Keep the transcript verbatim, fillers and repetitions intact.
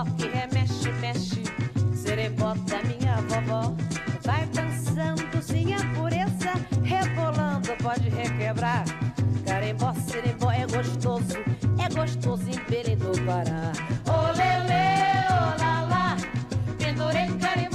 forró que remexe, mexe. Serebó da minha vovó. Vai dançando sem a pureza, rebolando pode requebrar. Carimbó, serimbó é gostoso, é gostoso em Belém do Pará. Ô lelê, ô lalá, pendurei carimbó.